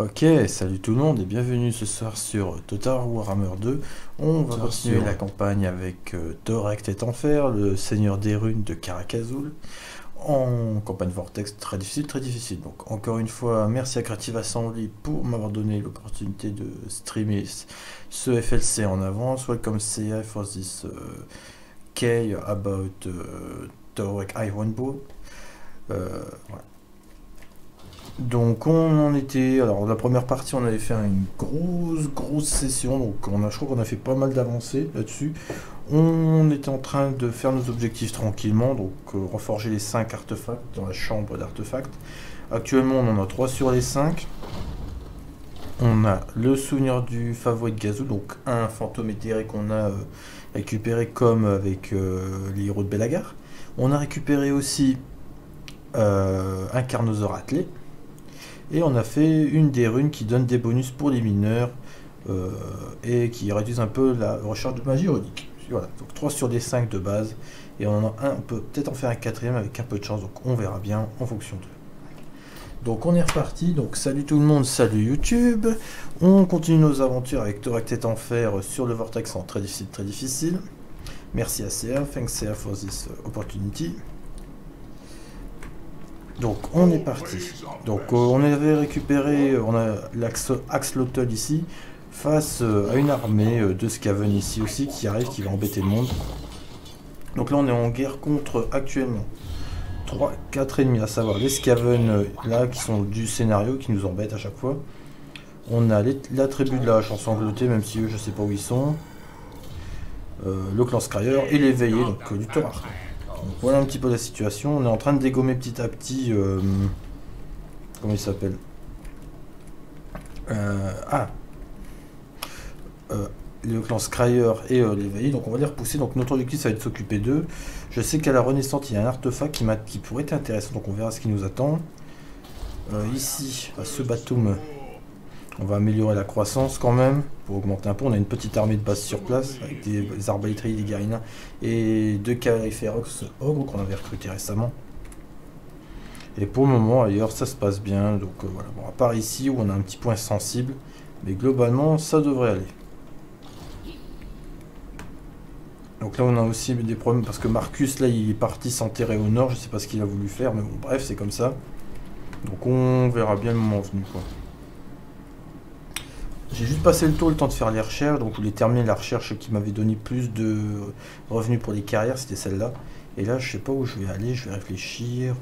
Ok, salut tout le monde et bienvenue ce soir sur Total Warhammer 2. On va continuer la campagne avec Thorek Tête en Fer, le seigneur des runes de Karakazul, en campagne Vortex très difficile, très difficile. Donc encore une fois, merci à Creative Assembly pour m'avoir donné l'opportunité de streamer ce FLC en avance. Welcome CI for this key about Thorek Ironbow. Voilà. Donc on en était, alors la première partie on avait fait une grosse session, donc je crois qu'on a fait pas mal d'avancées là-dessus. On était en train de faire nos objectifs tranquillement, donc reforger les 5 artefacts dans la chambre d'artefacts. Actuellement on en a 3 sur les 5. On a le souvenir du favori de Gazou, donc un fantôme éthéré qu'on a récupéré comme avec les héros de Belagar. On a récupéré aussi un carnosaure attelé. Et on a fait une des runes qui donne des bonus pour les mineurs et qui réduisent un peu la recharge de magie ironique. Voilà, donc 3 sur des 5 de base. Et on peut peut-être en faire un quatrième avec un peu de chance, donc on verra bien en fonction de. Donc on est reparti, donc salut tout le monde, salut YouTube. On continue nos aventures avec Thorek Tête en Fer sur le Vortex en très difficile. Merci à CA, thanks CA for this opportunity. Donc on est parti. Donc on avait récupéré, on a l'Axolotl ici, face à une armée de Skaven ici aussi qui arrive, qui va embêter le monde. Donc là on est en guerre contre actuellement 4 ennemis, à savoir les Skaven là qui sont du scénario, qui nous embêtent à chaque fois. On a la tribu de la hache ensanglotée, même si eux je sais pas où ils sont. Le clan Scryer et les veillés, donc du Thorar. Donc, voilà un petit peu la situation. On est en train de dégommer petit à petit. Comment il s'appelle le clan Scryer et les veillés. Donc on va les repousser. Donc notre objectif ça va être de s'occuper d'eux. Je sais qu'à la Renaissance il y a un artefact qui pourrait être intéressant. Donc on verra ce qui nous attend. Ici, à ce bateau, on va améliorer la croissance quand même, pour augmenter un peu. On a une petite armée de base sur place, avec des arbalétriers, des guérins et 2 Califérox ogres qu'on avait recruté récemment. Et pour le moment, ailleurs, ça se passe bien. Donc voilà, bon, à part ici, où on a un petit point sensible, mais globalement, ça devrait aller. Donc là, on a aussi des problèmes, parce que Marcus, là, il est parti s'enterrer au nord, je sais pas ce qu'il a voulu faire, mais bon, bref, c'est comme ça. Donc on verra bien le moment venu, quoi. J'ai juste passé le tour, le temps de faire les recherches, donc je voulais terminer la recherche qui m'avait donné plus de revenus pour les carrières, c'était celle-là. Et là, je sais pas où je vais aller, je vais réfléchir.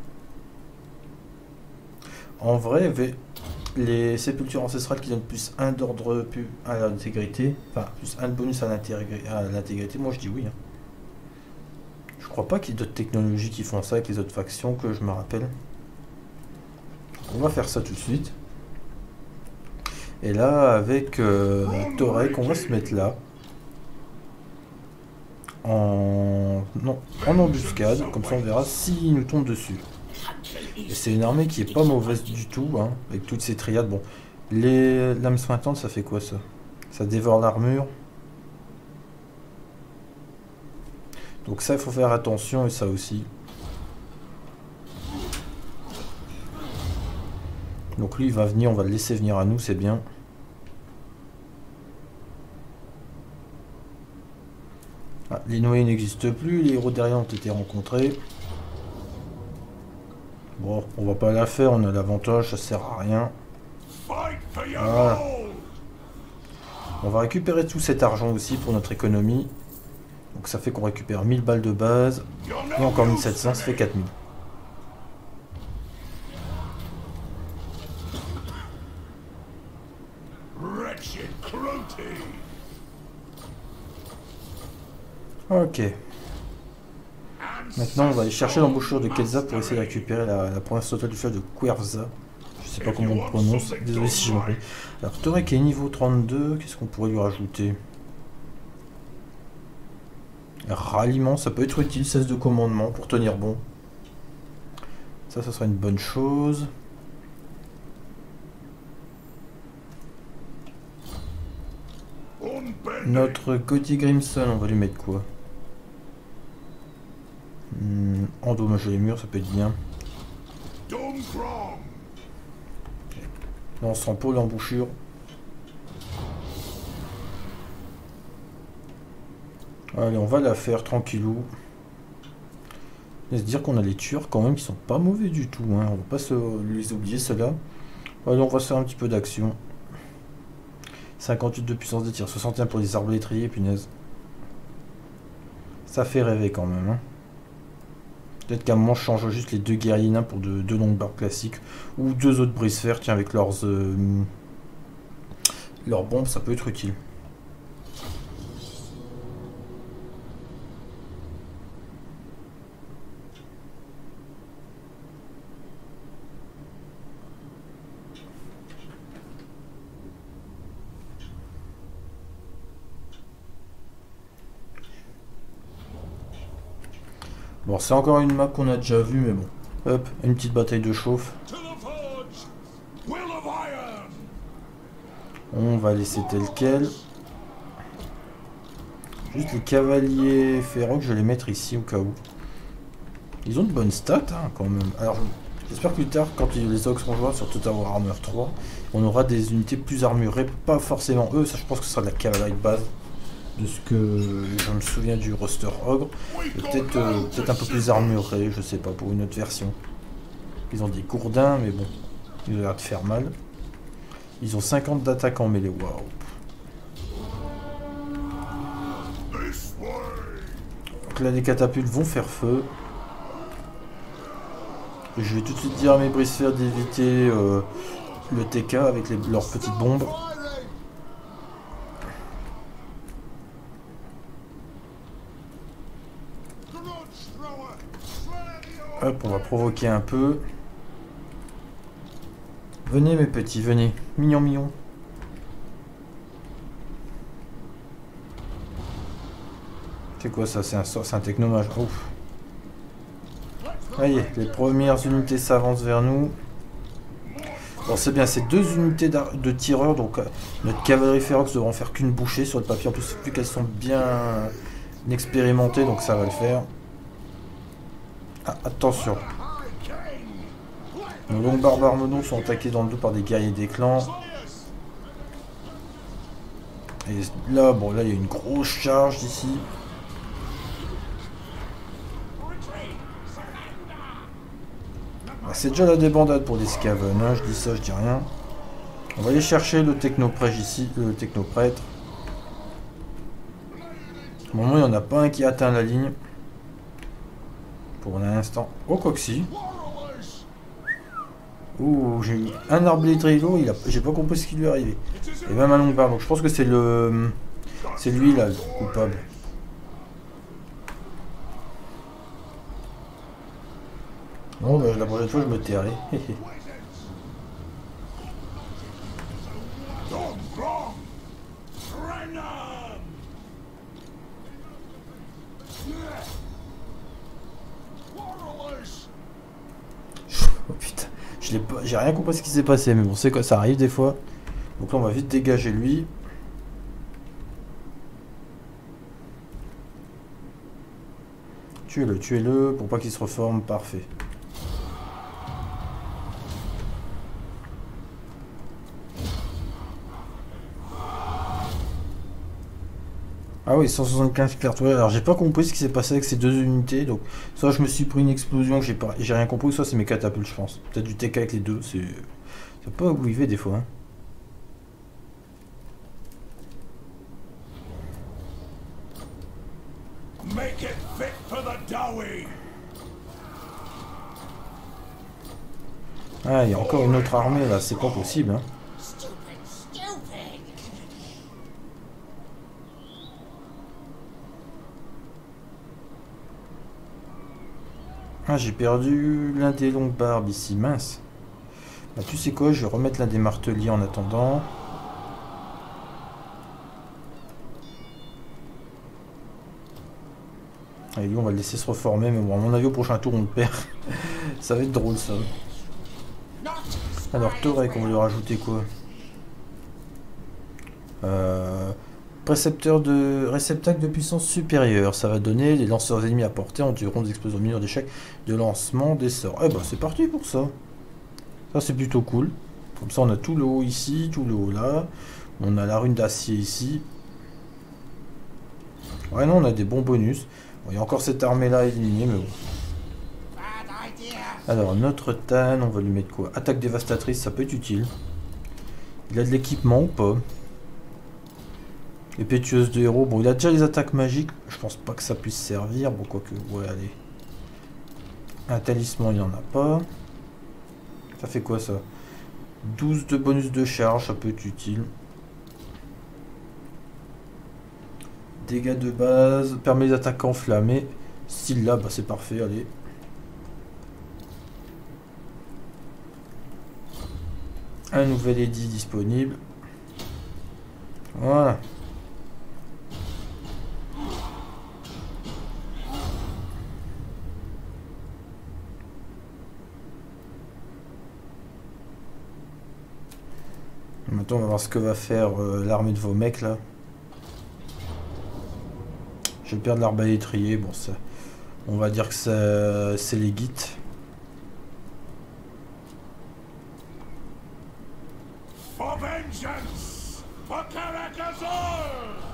En vrai, les sépultures ancestrales qui donnent plus 1 d'ordre à l'intégrité, enfin plus 1 de bonus à l'intégrité, moi je dis oui. Hein. Je crois pas qu'il y ait d'autres technologies qui font ça avec les autres factions que je me rappelle. On va faire ça tout de suite. Et là, avec Thorek, on va se mettre là. En embuscade, comme ça on verra s'il nous tombe dessus. Et c'est une armée qui est pas mauvaise du tout, hein, avec toutes ces triades. Bon, les lames sointantes, ça fait quoi ça? Ça dévore l'armure. Donc ça, il faut faire attention, et ça aussi. Donc lui, il va venir, on va le laisser venir à nous, c'est bien. Ah, les noyés n'existent plus, les héros derrière ont été rencontrés. Bon, on va pas la faire, on a l'avantage, ça sert à rien. Voilà. On va récupérer tout cet argent aussi pour notre économie. Donc ça fait qu'on récupère 1000 balles de base. Et encore 1700, ça fait 4000. Ok. Maintenant, on va aller chercher l'embouchure de Kelza pour essayer de récupérer la province totale du fleuve de Querza. Je sais pas comment on le prononce, désolé si je m'en prie. Alors, Thorek est niveau 32, qu'est-ce qu'on pourrait lui rajouter? Ralliement, ça peut être utile, 16 de commandement pour tenir bon. Ça sera une bonne chose. Notre Cody Grimson, on va lui mettre quoi? Endommager les murs, ça peut être bien. Lance en pôle embouchure. Allez, on va la faire tranquillou. Laisse dire qu'on a les tueurs quand même qui sont pas mauvais du tout. Hein. On va pas les oublier ceux-là. Allez, on va se faire un petit peu d'action. 58 de puissance de tir, 61 pour les arbalétriers, punaise. Ça fait rêver quand même. Hein. Peut-être qu'à un moment je change juste les 2 guerriers nains pour deux longues barres classiques. Ou 2 autres brise-fer, tiens, avec leurs bombes, ça peut être utile. Bon, c'est encore une map qu'on a déjà vue, mais bon. Hop, une petite bataille de chauffe. On va laisser tel quel. Juste les cavaliers féroques, je vais les mettre ici au cas où. Ils ont de bonnes stats, hein, quand même. Alors, j'espère que plus tard, quand les orques seront jouables sur Total Warhammer 3, on aura des unités plus armurées. Pas forcément eux, ça je pense que ce sera de la cavalerie de base. De ce que je me souviens du roster ogre, et peut-être un peu plus armuré, je sais pas, pour une autre version. Ils ont des gourdins, mais bon, ils ont l'air de faire mal. Ils ont 50 d'attaque en mêlée, waouh. Donc là, les catapultes vont faire feu. Je vais tout de suite dire à mes brise-fer d'éviter le TK avec leurs petites bombes. Hop, on va provoquer un peu. Venez mes petits, venez. Mignon, mignon. C'est quoi ça? C'est un technomage. Ouf. Allez, les premières unités s'avancent vers nous. Bon, c'est bien, c'est 2 unités de tireurs, donc notre cavalerie férox devront faire qu'une bouchée sur le papier. En plus, vu qu'elles sont bien expérimentées, donc ça va le faire. Ah, attention. Nos longs barbares monos sont attaqués dans le dos par des guerriers des clans. Et là, bon, là, il y a une grosse charge d'ici. C'est déjà la débandade pour les scaven, hein, je dis ça, je dis rien. On va aller chercher le technoprêtre ici, le technoprêtre. Au moment, il n'y en a pas un qui atteint la ligne. Pour l'instant. Oh, quoi que si. Ouh, j'ai eu un arbalétrier, j'ai pas compris ce qui lui est arrivé. Et même un longue barre, donc je pense que c'est c'est lui là, le coupable. Bon, bah, la prochaine fois, je me tairai. Oh putain, j'ai rien compris ce qui s'est passé, mais bon, c'est quoi, ça arrive des fois. Donc là, on va vite dégager lui. Tuez-le, pour pas qu'il se reforme, parfait. Ah oui, 175 clairs. Alors j'ai pas compris ce qui s'est passé avec ces 2 unités. Donc soit je me suis pris une explosion que j'ai rien compris, soit c'est mes catapultes, je pense. Peut-être du TK avec les deux. C'est pas où il va des fois. Hein. Ah, il y a encore une autre armée là, c'est pas possible. Hein. Ah, j'ai perdu l'un des longues barbes ici, mince. Bah, tu sais quoi, je vais remettre l'un des marteliers en attendant. Et lui, on va le laisser se reformer, mais bon, à mon avis, au prochain tour, on le perd. Ça va être drôle, ça. Alors, Torek, on va lui rajouter quoi? Réceptacle de puissance supérieure. Ça va donner les lanceurs ennemis à portée endureront des explosions mineures d'échecs de lancement des sorts. Eh ben, c'est parti pour ça. Ça, c'est plutôt cool. Comme ça on a tout le haut ici, tout le haut là. On a la rune d'acier ici. Ouais non, on a des bons bonus. Bon, il y a encore cette armée là à éliminer, mais bon. Alors notre Tan, on va lui mettre quoi? Attaque dévastatrice, ça peut être utile. Il a de l'équipement ou pas? Épée tueuse de héros. Bon, il a déjà les attaques magiques. Je pense pas que ça puisse servir. Bon, quoique, ouais, allez. Un talisman, il n'y en a pas. Ça fait quoi, ça? 12 de bonus de charge, ça peut être utile. Dégâts de base. Permet les attaques enflammées. Style là, bah c'est parfait, allez. Un nouvel édit disponible. Voilà. Maintenant, on va voir ce que va faire l'armée de vos mecs là. Je vais perdre l'arbalétrier. Bon, ça, on va dire que c'est les guides. For vengeance! For Caracazol!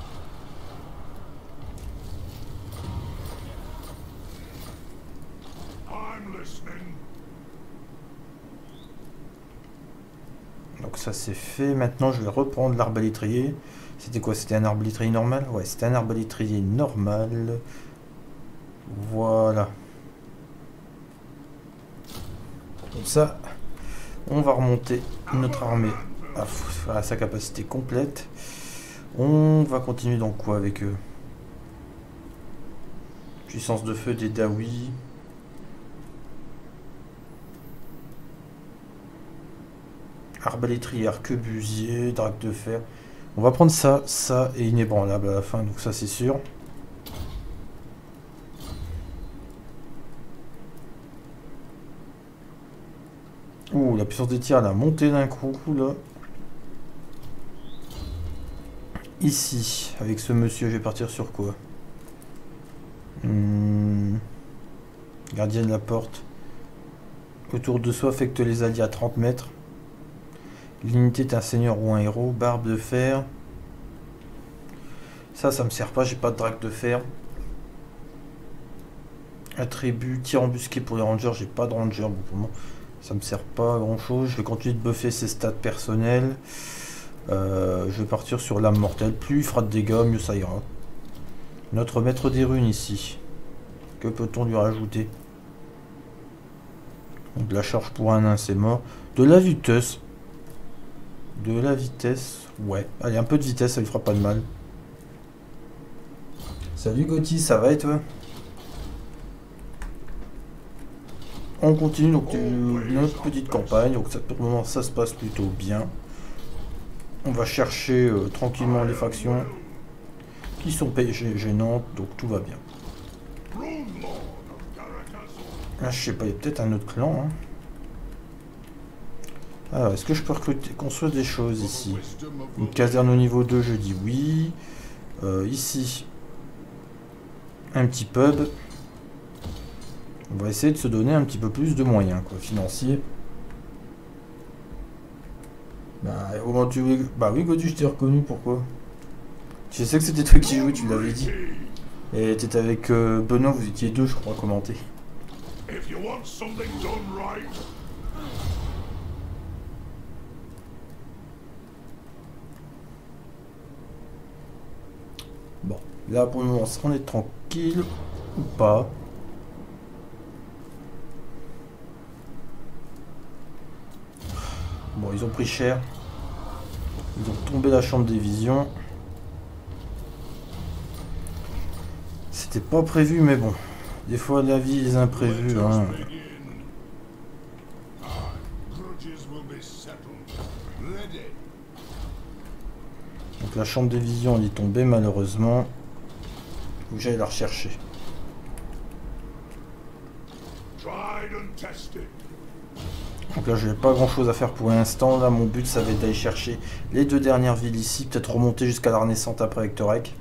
I'm listening. Donc ça c'est fait. Maintenant je vais reprendre l'arbalétrier. C'était quoi? C'était un arbalétrier normal? Ouais, c'était un arbalétrier normal. Voilà. Comme ça, on va remonter notre armée à sa capacité complète. On va continuer dans quoi avec eux? Puissance de feu des Dawi. Arbalétrier, arquebusier, drague de fer. On va prendre ça, ça et inébranlable à la fin, donc ça c'est sûr. Ouh, la puissance des tirs elle a monté d'un coup là. Ici, avec ce monsieur, je vais partir sur quoi? Gardien de la porte. Autour de soi affecte les alliés à 30 mètres. L'unité est un seigneur ou un héros. Barbe de fer. Ça me sert pas, j'ai pas de drague de fer. Attribut, tir embusqué pour les rangers, j'ai pas de ranger. Bon, pour moi, ça me sert pas à grand chose. Je vais continuer de buffer ses stats personnels. Je vais partir sur l'âme mortelle. Plus il fera de dégâts, mieux ça ira. Notre maître des runes ici. Que peut-on lui rajouter? Donc de la charge pour un nain, c'est mort. De la vitesse. De la vitesse. Ouais. Allez, un peu de vitesse, ça lui fera pas de mal. Salut Gauthier, ça va et toi? On continue donc notre petite campagne. Donc ça, pour le moment, ça se passe plutôt bien. On va chercher tranquillement les factions qui sont gênantes, donc tout va bien. Ah, je sais pas, il y a peut-être un autre clan. Hein. Alors, est-ce que je peux recruter, construire des choses ici? Une caserne au niveau 2, je dis oui. Ici, un petit pub. On va essayer de se donner un petit peu plus de moyens, quoi, financiers. Bah, au moment où tu... Bah oui, Godu, je t'ai reconnu, pourquoi? Je sais que c'était toi qui jouais, tu l'avais dit. Et t'étais avec Benoît, vous étiez deux, je crois, à commenter. Bon, là pour le moment, on est tranquille ou pas. Bon, ils ont pris cher. Ils ont tombé la chambre des visions. C'était pas prévu, mais bon. Des fois, la vie, les imprévus. Hein. Donc la chambre des visions, elle est tombée, malheureusement. Faut que j'aille la rechercher. Donc là, je n'ai pas grand chose à faire pour l'instant. Là, mon but, ça va être d'aller chercher les deux dernières villes ici. Peut-être remonter jusqu'à la Renaissance après avec Torek.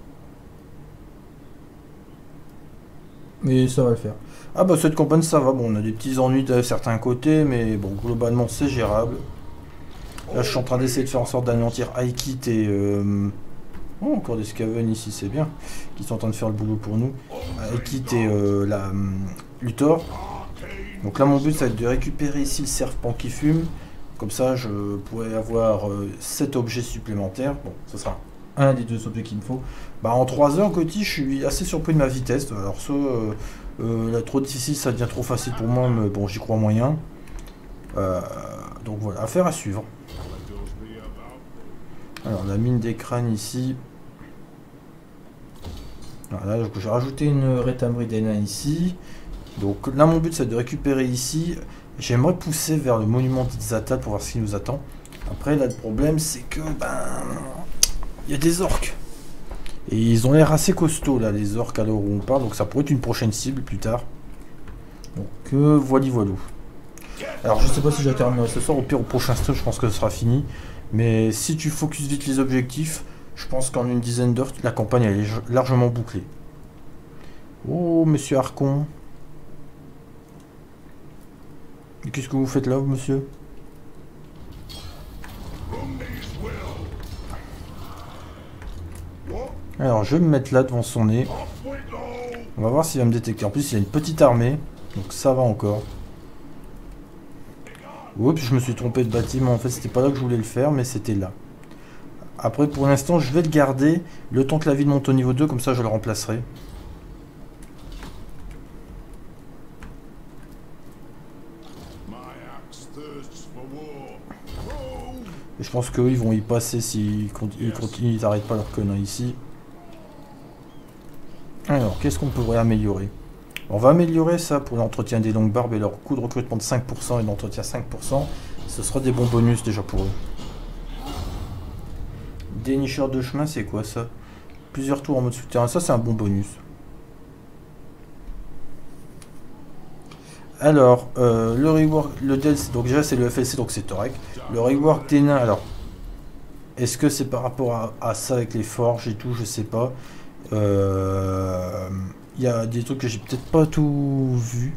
Mais ça va le faire. Ah bah cette campagne, ça va. Bon, on a des petits ennuis de certains côtés. Mais bon, globalement, c'est gérable. Là, je suis en train d'essayer de faire en sorte d'anéantir Aikit et... Oh, encore des Skaven ici, c'est bien. Qui sont en train de faire le boulot pour nous. Aikit et la Luthor. Donc là, mon but, ça va être de récupérer ici le serpent qui fume. Comme ça, je pourrais avoir 7 objets supplémentaires. Bon, ce sera un des 2 objets qu'il me faut. Bah, en 3 heures, Gotti, je suis assez surpris de ma vitesse. Alors ça, là, trop difficile, ça devient trop facile pour moi, mais bon, j'y crois moyen. Donc voilà, affaire à suivre. Alors, la mine des crânes ici. Voilà, donc j'ai rajouté une rétamerie des nains ici. Donc là, mon but, c'est de récupérer ici. J'aimerais pousser vers le monument d'Itzata pour voir ce qui nous attend. Après, là, le problème, c'est que, il y a des orques. Et ils ont l'air assez costauds, là, les orques à l'heure où on parle. Donc ça pourrait être une prochaine cible plus tard. Donc, voilà. Alors, je sais pas si je vais terminer ce soir. Au pire, au prochain stream, je pense que ce sera fini. Mais si tu focuses vite les objectifs, je pense qu'en une dizaine d'heures, la campagne elle est largement bouclée. Oh, monsieur Archon. Qu'est-ce que vous faites là, monsieur? Alors, je vais me mettre là devant son nez. On va voir s'il va me détecter. En plus, il a une petite armée, donc ça va encore. Oups, je me suis trompé de bâtiment. En fait, c'était pas là que je voulais le faire, mais c'était là. Après, pour l'instant, je vais le garder le temps que la ville monte au niveau 2, comme ça je le remplacerai. Et je pense qu'eux, ils vont y passer s'ils continuent, ils n'arrêtent pas leur connerie ici. Alors, qu'est-ce qu'on pourrait améliorer? On va améliorer ça pour l'entretien des longues barbes et leur coût de recrutement de 5% et d'entretien 5%. Ce sera des bons bonus déjà pour eux. Dénicheur de chemin, c'est quoi ça? Plusieurs tours en mode souterrain, ça c'est un bon bonus. Alors, le rework, le DEL, donc déjà c'est le FLC, donc c'est Torek. Le rework des nains, alors, est-ce que c'est par rapport à ça avec les forges et tout, je sais pas. Il y a des trucs que j'ai peut-être pas tout vu.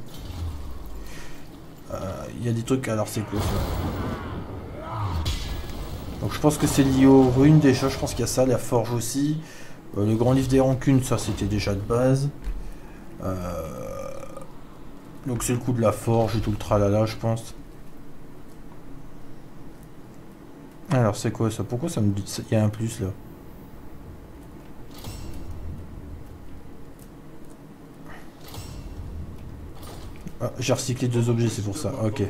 Il y a des trucs, alors c'est quoi ça? Donc je pense que c'est lié aux runes déjà, je pense qu'il y a ça, la forge aussi. Le grand livre des rancunes, ça c'était déjà de base. Donc c'est le coup de la forge et tout le tralala, je pense. Alors c'est quoi ça? Pourquoi ça me dit... Il y a un plus là. Ah, j'ai recyclé 2 objets, c'est pour ça. Ok.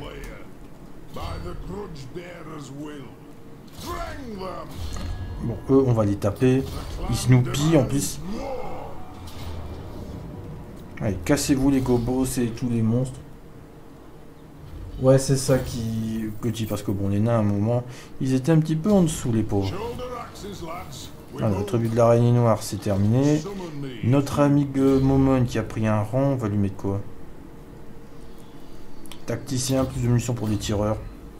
Bon, eux, on va les taper. Ils se nous pillent en plus. Allez, cassez-vous les gobos et tous les monstres. Ouais, c'est ça qui... Petit, parce que bon, les nains, à un moment, ils étaient un petit peu en dessous, les pauvres. Alors, le tribu de l'araignée noire, c'est terminé. Notre ami Momon qui a pris un rang, on va lui mettre quoi? Tacticien, plus de munitions pour les tireurs.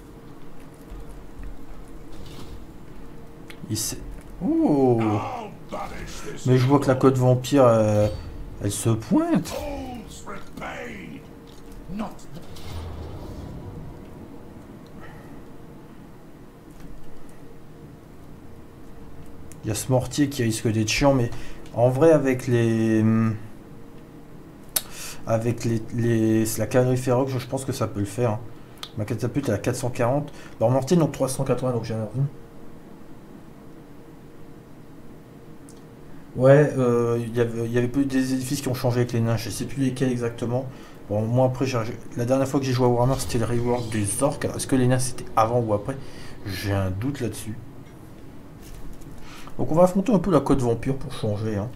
Il sait... Oh! Mais je vois que la côte vampire, elle se pointe. Il y a ce mortier qui risque d'être chiant, mais en vrai avec les... la cavalerie féroce, je pense que ça peut le faire. Hein. Ma catapulte est à 440. Leur mortier donc 380, donc j'ai un revenu. Ouais, il y avait des édifices qui ont changé avec les nains, je sais plus lesquels exactement. Bon, moi après, la dernière fois que j'ai joué à Warhammer, c'était le rework des orques. Est-ce que les nains c'était avant ou après? J'ai un doute là-dessus. Donc on va affronter un peu la côte vampire pour changer. Hein.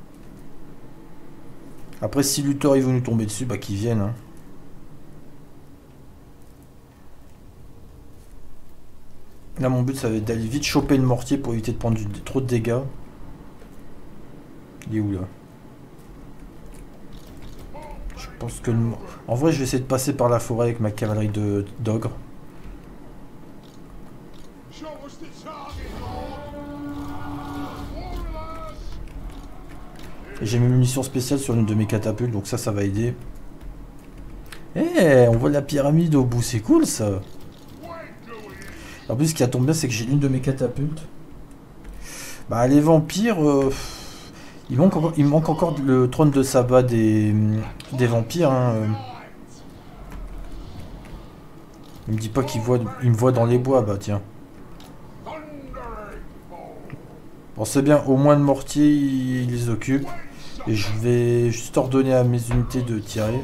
Après, si Luthor il veut nous tomber dessus, bah qu'il vienne. Hein. Là, mon but, ça va être d'aller vite choper le mortier pour éviter de prendre trop de dégâts. Il est où là? Je pense que... En vrai, je vais essayer de passer par la forêt avec ma cavalerie d'ogre. J'ai mes munitions spéciales sur une de mes catapultes, donc ça va aider. Eh, on voit la pyramide au bout, c'est cool ça. En plus, ce qui tombe bien, c'est que j'ai l'une de mes catapultes. Bah, les vampires... il manque encore le trône de sabbat des vampires. Hein. Il me dit pas qu'il me voit dans les bois, bah tiens. Bon, c'est bien, au moins le mortier, il les occupe. Et je vais juste ordonner à mes unités de tirer.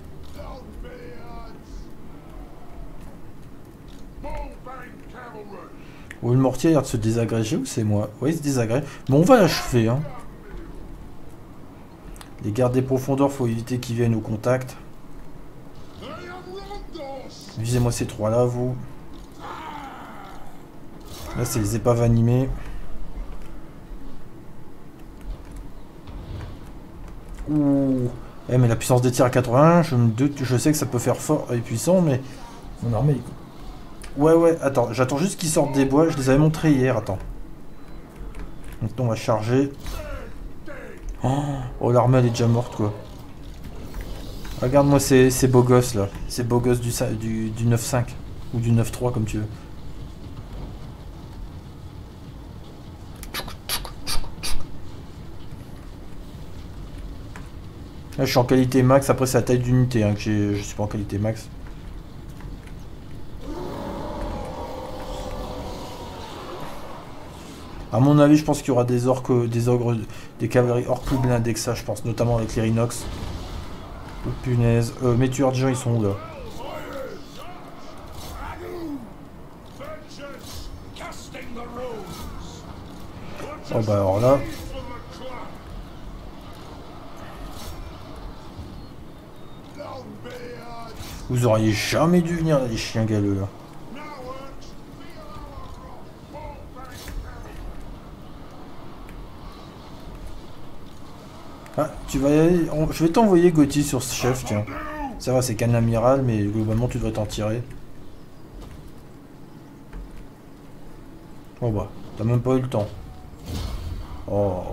Ou le mortier a l'air de se désagréger ou c'est moi? Oui, il se désagrège. Bon, on va l'achever. Hein. Les gardes des profondeurs, faut éviter qu'ils viennent au contact. Visez-moi ces trois-là, vous. Là, c'est les épaves animées. Ouh. Eh, mais la puissance des tirs à 80, je sais que ça peut faire fort et puissant, mais mon armée... Ouais, attends, j'attends juste qu'ils sortent des bois, je les avais montrés hier, attends. Maintenant, on va charger. Oh, l'armée, elle est déjà morte, quoi. Regarde-moi ces beaux gosses, là. Ces beaux gosses du 9.5, ou du 9.3, comme tu veux. Là, je suis en qualité max, après c'est la taille d'unité, hein, que je suis pas en qualité max. À mon avis, je pense qu'il y aura des orques, des cavaleries orques plus blindés que ça, je pense, notamment avec les Rhinox. Oh punaise, mes tueurs de gens, ils sont où là? Oh bah alors là... Vous auriez jamais dû venir là, les chiens galeux là. Ah, tu vas y aller. Je vais t'envoyer Gauthier sur ce chef, tiens. Ça va, c'est qu'un amiral, mais globalement tu devrais t'en tirer. Oh bah, t'as même pas eu le temps. Oh.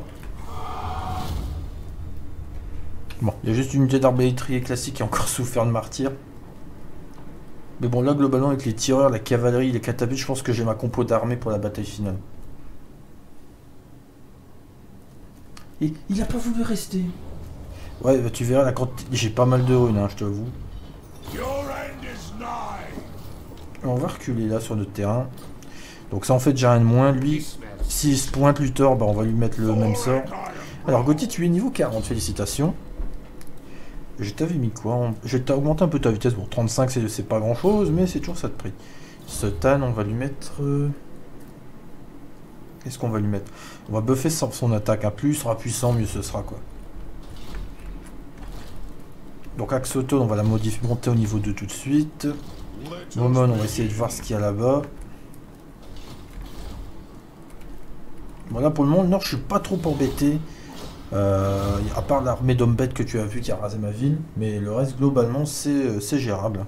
Bon, il y a juste une unité d'arbalétrier classique qui a encore souffert de martyr. Mais bon, là, globalement, avec les tireurs, la cavalerie, les catapultes, je pense que j'ai ma compo d'armée pour la bataille finale. Et il a pas voulu rester. Ouais, bah, tu verras, j'ai pas mal de runes, hein, je t'avoue. On va reculer là sur notre terrain. Donc ça en fait déjà un de moins. Lui, s'il se pointe Luthor, bah, on va lui mettre le même sort. Alors Gauthier, tu es niveau 40, félicitations. Je t'avais mis quoi? Je vais t'augmenter un peu ta vitesse. Bon, 35 c'est pas grand chose, mais c'est toujours ça de prix. Sotan, on va lui mettre... Qu'est-ce qu'on va lui mettre? On va buffer son attaque. À plus il sera puissant, mieux ce sera quoi. Donc Axotone, on va la modifier, monter au niveau 2 tout de suite. Momon, on va essayer de voir ce qu'il y a là-bas. Bon là pour le moment, nord, je suis pas trop embêté. À part l'armée d'hommes bêtes que tu as vu qui a rasé ma ville, mais le reste globalement c'est gérable.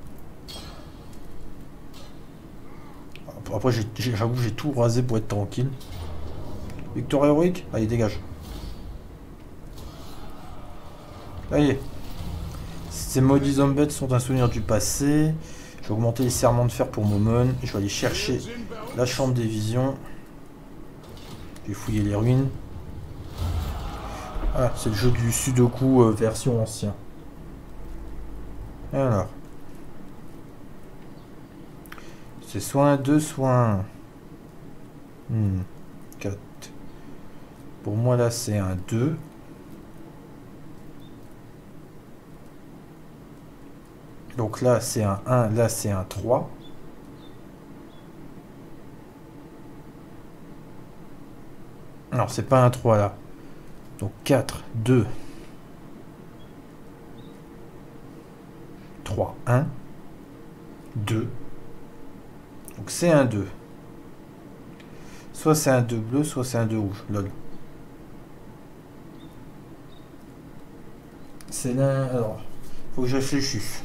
Après j'avoue que j'ai tout rasé pour être tranquille. Victoire héroïque, allez dégage. Allez. Ces maudits hommes bêtes sont un souvenir du passé. Je vais augmenter les serments de fer pour Momon. Je vais aller chercher la chambre des visions. Je vais fouiller les ruines. Ah, c'est le jeu du Sudoku version ancien. Alors. C'est soit un 2, soit un... 4. Pour moi, là, c'est un 2. Donc là, c'est un 1. Là, c'est un 3. Alors, c'est pas un 3, là. Donc 4, 2, 3, 1, 2. Donc c'est un 2. Soit c'est un 2 bleu, soit c'est un 2 rouge. Lol. C'est là... Alors, faut que je réfléchisse.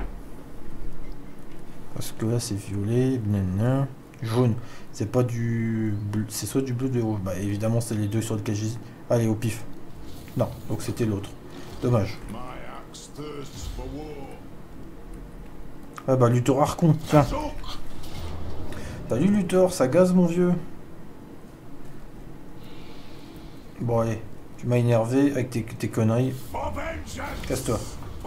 Parce que là c'est violet, blablabla. Jaune. C'est pas du bleu. C'est soit du bleu, du rouge. Bah évidemment c'est les deux sur lesquels j'hésite. Allez, au pif. Non, donc c'était l'autre. Dommage. Ah bah Luthor Archon, tiens. Salut Luthor, ça gaze mon vieux. Bon allez, tu m'as énervé avec tes conneries. Casse-toi.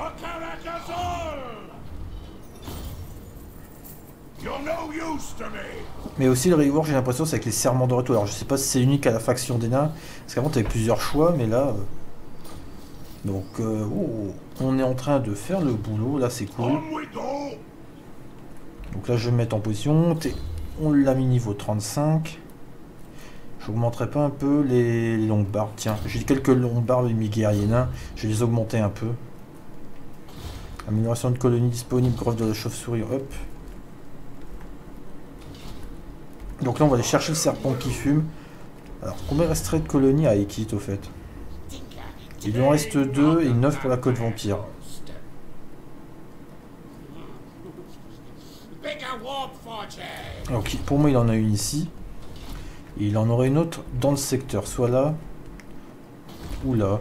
Mais aussi le rework, j'ai l'impression, c'est avec les serments de retour. Alors je sais pas si c'est unique à la faction des nains, parce qu'avant tu avais plusieurs choix, mais là... Donc on est en train de faire le boulot, là c'est cool. Donc là je vais me mettre en position, on l'a mis niveau 35. J'augmenterai pas un peu les longues barbes, tiens, j'ai quelques longues barbes et mes guerriers nains, je vais les augmenter un peu. Amélioration de colonie disponible, greffe de la chauve-souris, hop. Donc là on va aller chercher le serpent qui fume. Alors combien resterait de colonies à Ekit au fait? Il lui en reste 2 et 9 pour la côte vampire. Ok, pour moi il en a une ici. Et il en aurait une autre dans le secteur, soit là ou là.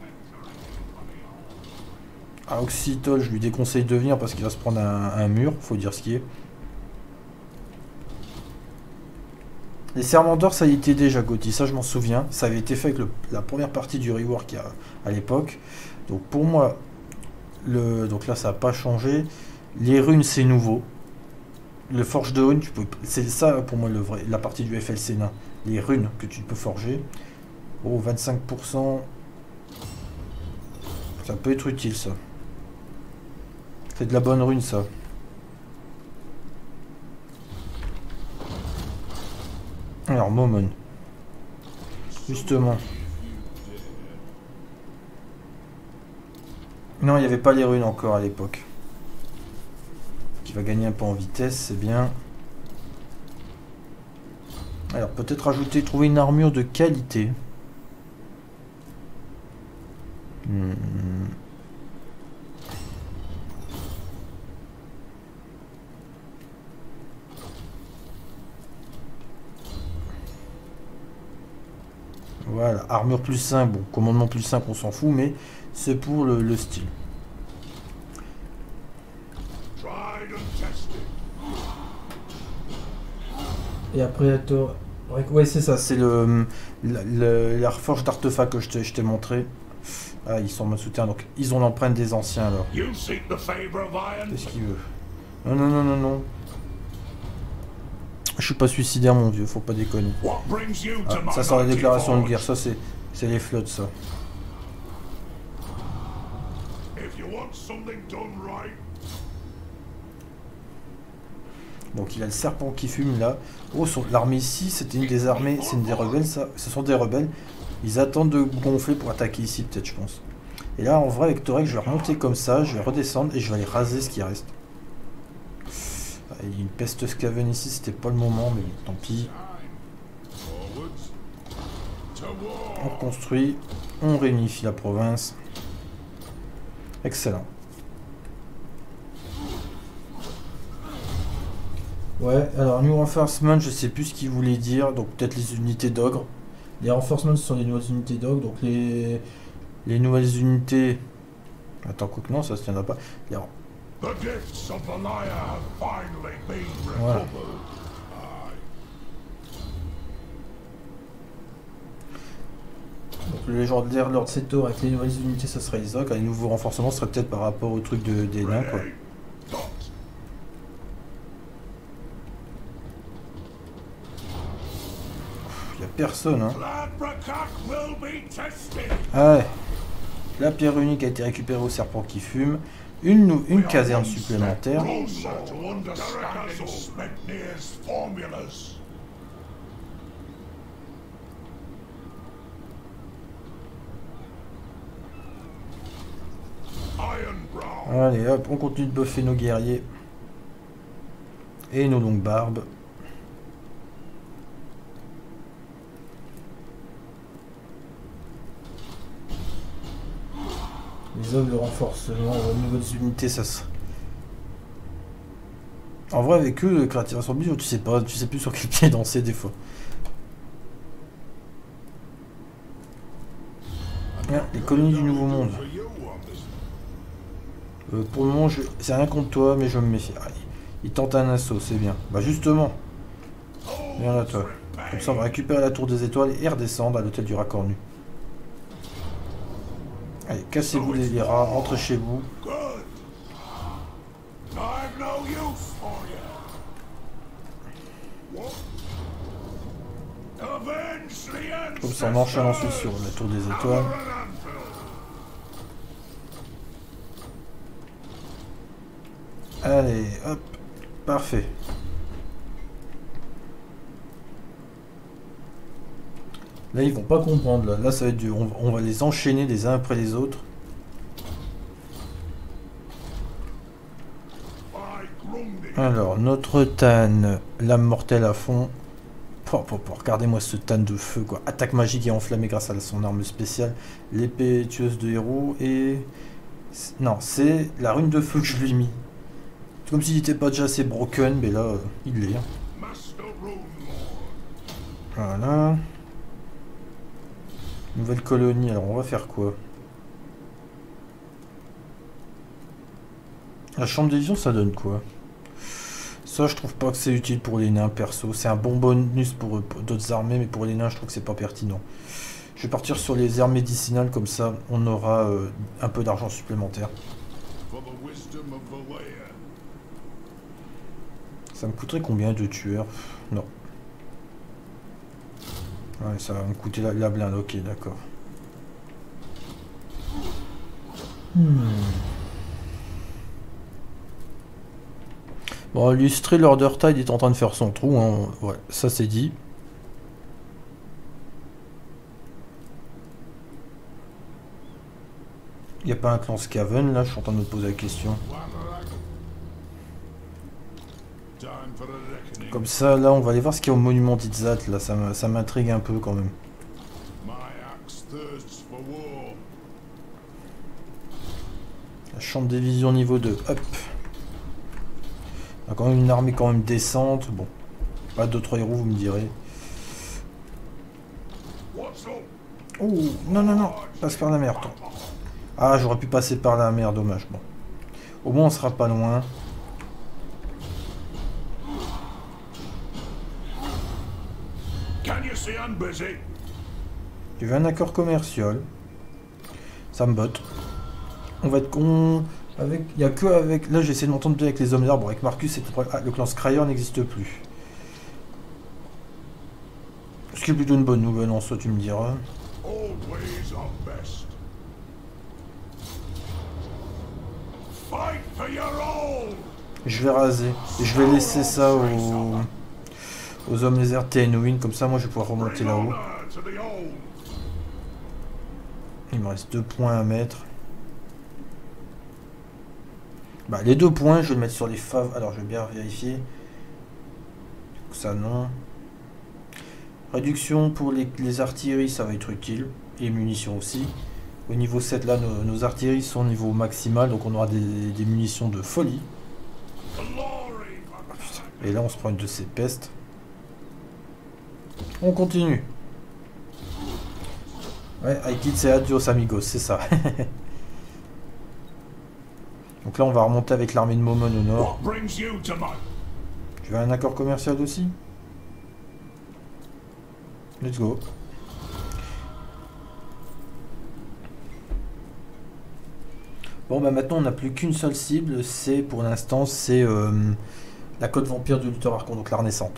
À Oxytol, je lui déconseille de venir parce qu'il va se prendre un mur, faut dire ce qui est. Les serments d'or, ça y était déjà, Gauthier, ça je m'en souviens. Ça avait été fait avec la première partie du rework à l'époque. Donc pour moi, donc là ça n'a pas changé. Les runes, c'est nouveau. Le forge de runes, c'est ça pour moi la partie du FLC nain. Les runes que tu peux forger. Oh, 25%. Ça peut être utile ça. C'est de la bonne rune ça. Alors, Momon. Justement. Non, il n'y avait pas les runes encore à l'époque. Qui va gagner un peu en vitesse, c'est bien. Alors, peut-être trouver une armure de qualité. Voilà, armure plus 5, bon, commandement plus 5, on s'en fout, mais c'est pour le style. Et après, ouais, c'est ça, c'est la reforge d'artefacts que je t'ai montré. Ah, ils sont en soutien, donc ils ont l'empreinte des anciens alors. Qu'est-ce qu'il veut? Non, non, non, non, non. Je suis pas suicidaire, mon vieux, faut pas déconner. Ah, ça sent la déclaration de guerre, ça c'est les flottes, ça. Donc il a le serpent qui fume là. Oh, l'armée ici, c'était une des armées, c'est une des rebelles, ça. Ce sont des rebelles. Ils attendent de gonfler pour attaquer ici, peut-être, je pense. Et là, en vrai, avec Torek, je vais remonter comme ça, je vais redescendre et je vais aller raser ce qui reste. Il y a une peste Skaven ici, c'était pas le moment, mais tant pis. On reconstruit, on réunifie la province. Excellent. Ouais, alors New Reinforcement, je sais plus ce qu'il voulait dire, donc peut-être les unités d'ogre. Les Reinforcements, ce sont les nouvelles unités d'ogre, donc les nouvelles unités... Attends, quoi que non, ça se tiendra pas. Alors, voilà. Donc le légendaire Lord Setor avec les nouvelles unités, ça serait Isaac. Les nouveaux renforcements seraient peut-être par rapport au truc des nains, quoi. Il n'y a personne, hein. Ah ouais. La pierre unique a été récupérée au serpent qui fume. Une caserne supplémentaire. Allez hop, on continue de buffer nos guerriers. Et nos longues barbes. Les hommes de renforcement, au niveau des unités, ça se... En vrai, avec eux, le créatif assemblée, tu sais plus sur quel pied danser des fois. Ah, les colonies du Nouveau Monde. Pour le moment, c'est rien contre toi, mais je me méfie. Ah, il tente un assaut, c'est bien. Bah justement, Viens là, toi. Comme ça, on va récupérer la tour des étoiles et redescendre à l'hôtel du Racornu. Allez, cassez-vous les rats, rentrez chez vous. Comme ça, on enchaîne ensuite sur la tour des étoiles. Allez, hop, parfait. Là, ils vont pas comprendre. Là ça va être dur. On va les enchaîner les uns après les autres. Alors, notre Tan, lame mortelle à fond. Regardez-moi ce Tan de feu, quoi. Attaque magique et enflammée grâce à son arme spéciale. L'épée tueuse de héros et... Non, c'est la rune de feu que je lui ai mis. C'est comme s'il n'était pas déjà assez broken, mais là, il l'est. Voilà. Nouvelle colonie, alors on va faire quoi? La chambre des visions, ça donne quoi? Ça, je trouve pas que c'est utile pour les nains, perso. C'est un bon bonus pour d'autres armées, mais pour les nains, je trouve que c'est pas pertinent. Je vais partir sur les herbes médicinales, comme ça, on aura un peu d'argent supplémentaire. Ça me coûterait combien de tueurs? Non. Ouais, ça va me coûter la blinde, ok, d'accord. Bon, illustrer l'Order-Tide est en train de faire son trou, hein. Ouais, ça c'est dit. Il n'y a pas un clan Skaven là, je suis en train de me poser la question. Comme ça, là, on va aller voir ce qu'il y a au monument d'Izzat, là, ça m'intrigue un peu quand même. La chambre des visions niveau 2, hop. On a quand même une armée quand même décente, bon. Pas d'autres héros, vous me direz. Oh, non, non, non, passe par la mer, toi. Ah, j'aurais pu passer par la mer, dommage, bon. Au moins, on sera pas loin. Tu veux un accord commercial? Ça me botte. On va être con. Avec. Il n'y a que avec. Là, j'essaie de m'entendre bien avec les hommes d'arbre. Avec Marcus, c'est ah, le clan Scryer n'existe plus. Ce qui est plutôt une bonne nouvelle en soi, tu me diras. Je vais raser. Et je vais laisser ça aux hommes lézards Tenwin. Comme ça, moi, je vais pouvoir remonter là-haut. Il me reste 2 points à mettre. Bah, les 2 points, je vais le mettre sur les faves. Alors, je vais bien vérifier. Ça, non. Réduction pour les artilleries, ça va être utile. Et munitions aussi. Au niveau 7, là, nos artilleries sont au niveau maximal. Donc, on aura des munitions de folie. Et là, on se prend une de ces pestes. On continue. Ouais, I kid c'est adios amigos, c'est ça. Donc là, on va remonter avec l'armée de Momon au nord. Tu veux un accord commercial aussi? Let's go. Bon, bah maintenant, on n'a plus qu'une seule cible. C'est, pour l'instant, c'est la côte vampire de Luther Archon, donc la renaissante.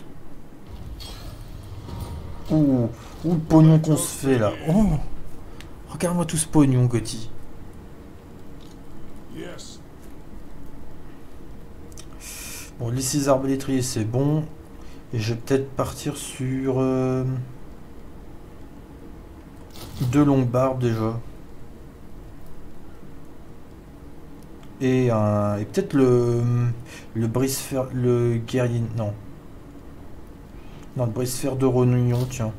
Ouh, le pognon qu'on se fait là. Oh, regarde-moi tout ce pognon, Gotti. Bon, les 6 arbalétriers, c'est bon. Et je vais peut-être partir sur 2 longues barbes déjà. Et peut-être le brise-fer, le guerrier. Non, le brise-fer de Rognon, tiens.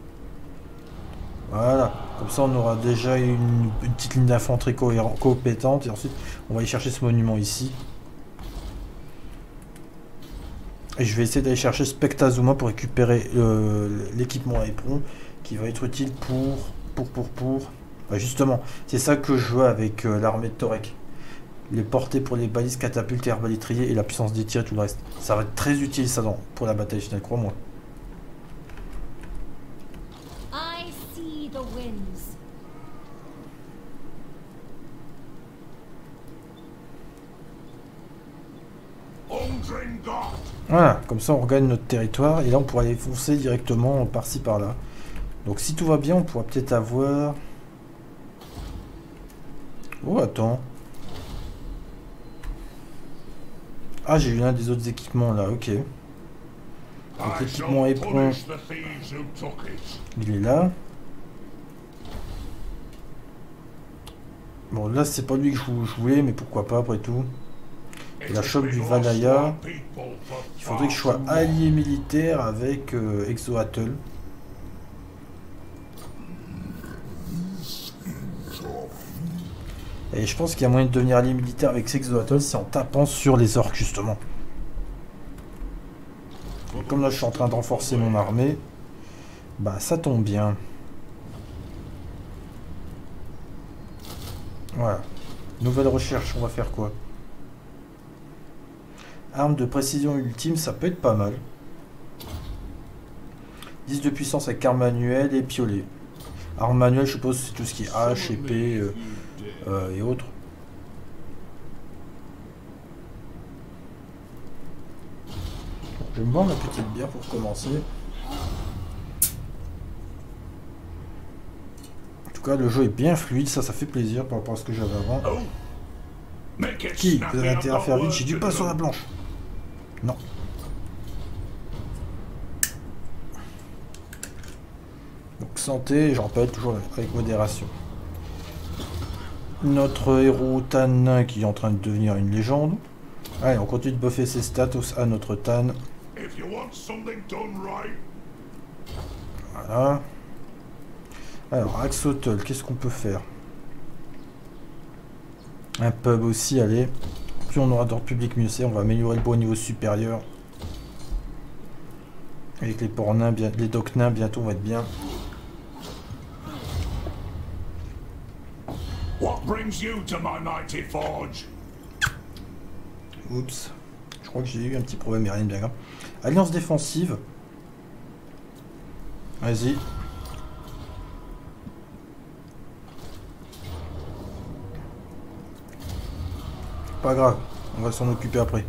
Voilà, comme ça on aura déjà une petite ligne d'infanterie compétente. Et ensuite, on va aller chercher ce monument ici. Et je vais essayer d'aller chercher Spectazuma pour récupérer l'équipement à éperon qui va être utile pour... Bah justement, c'est ça que je veux avec l'armée de Torek. Les portées pour les balises, catapultes et arbalétriers et la puissance des tirs et tout le reste. Ça va être très utile ça pour la bataille finale, crois-moi. me the winds. Voilà, comme ça on regagne notre territoire et là on pourra aller foncer directement par-ci par-là. Donc si tout va bien, on pourra peut-être avoir... Oh attends. Ah, j'ai eu l'un des autres équipements là, ok. Donc l'équipement éperon, il est là. Bon là c'est pas lui que je voulais, mais pourquoi pas après tout. Et la chope du Valhalla. Il faudrait que je sois allié militaire avec Exoatl. Et je pense qu'il y a moyen de devenir allié militaire avec Exoatl, c'est en tapant sur les orques justement. Et comme là je suis en train de renforcer mon armée, bah ça tombe bien. Voilà. Nouvelle recherche, on va faire quoi? Arme de précision ultime, ça peut être pas mal. 10 de puissance avec arme manuelle et piolet. Arme manuelle, je suppose, c'est tout ce qui est hache, épée et autres. Je vais me boire ma petite bière pour commencer. En tout cas, le jeu est bien fluide, ça fait plaisir par rapport à ce que j'avais avant. Qui? Vous avez intérêt à faire vite, j'ai du pain sur la planche. Non. Donc santé, j'en rappelle toujours avec modération. Notre héros Tan qui est en train de devenir une légende. Allez, on continue de buffer ses stats à notre Tan. Voilà. Alors, Axotl, qu'est-ce qu'on peut faire? Un pub aussi, allez. Plus on aura d'ordre public, mieux c'est. On va améliorer le bois au niveau supérieur. Avec les porcs nains, les docks nains, bientôt on va être bien. Oups. Je crois que j'ai eu un petit problème, mais rien de bien grave. Alliance défensive. Vas-y. Pas grave, on va s'en occuper après.